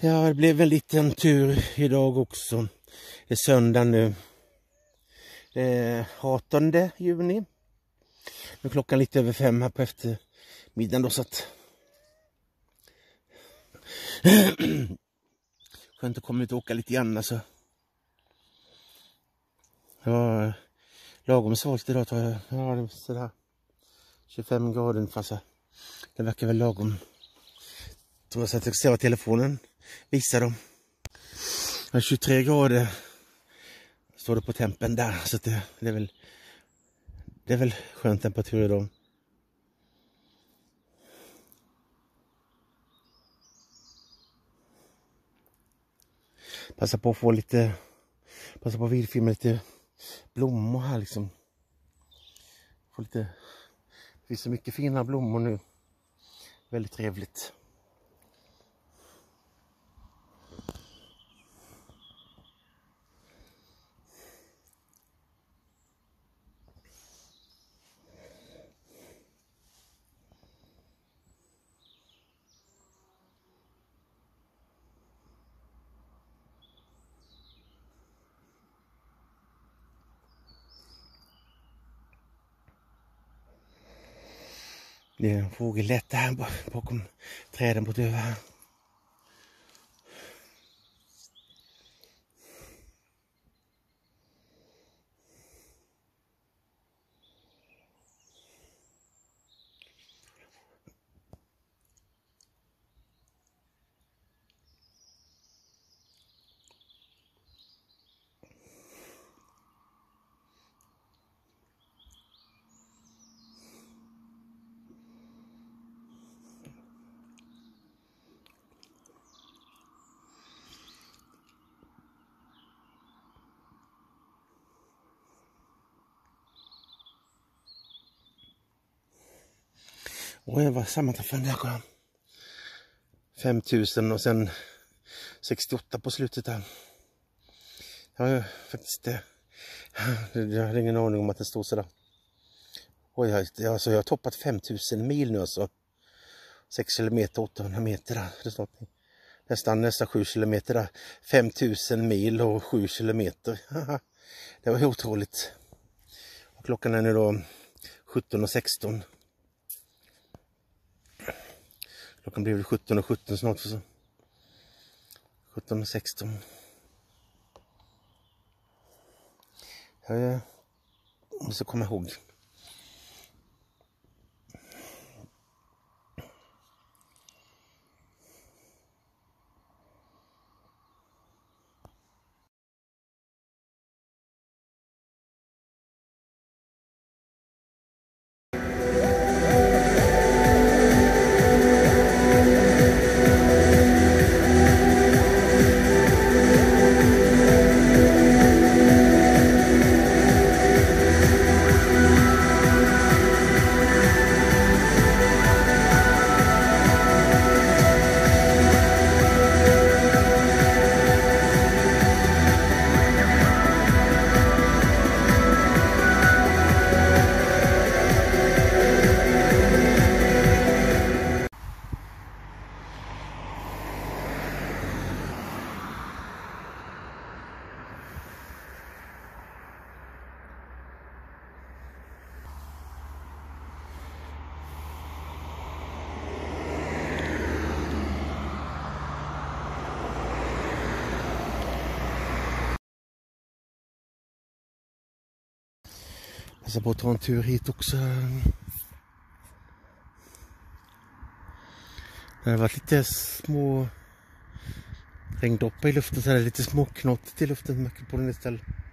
Ja, det blev en liten tur idag också. Det är söndag nu. Det är 18 juni. Nu är klockan lite över 5 här på eftermiddagen då, så att skönt att komma ut och åka lite grann alltså. Ja, lagom svalt idag tror jag. Ja, det är sådär 25 grader fast det verkar väl lagom. Tror jag, så att jag ser vad telefonen visar dem. 23 grader står det på tempen där, så att det är väl skön temperatur idag. Passa på att filma lite blommor här liksom. Det finns så mycket fina blommor nu. Väldigt trevligt. Det är en fågellätt här bakom träden på Döva här. Och jag var sammanträffande där. 5000 och sen 68 på slutet där. Jag har faktiskt jag hade ingen aning om att det stod sådär. Oj, jag har toppat 5000 mil nu alltså. 6 kilometer, 800 meter där. Det står nästan 7 kilometer där. 5000 mil och 7 kilometer. Det var otroligt. Och klockan är nu då 17:16. Klockan blir väl 17:17 snart. 17:16. Jag måste komma ihåg. Jag ska bara ta en tur hit också. Det har varit lite små regndroppar i luften, så här lite små knott i luften på den istället.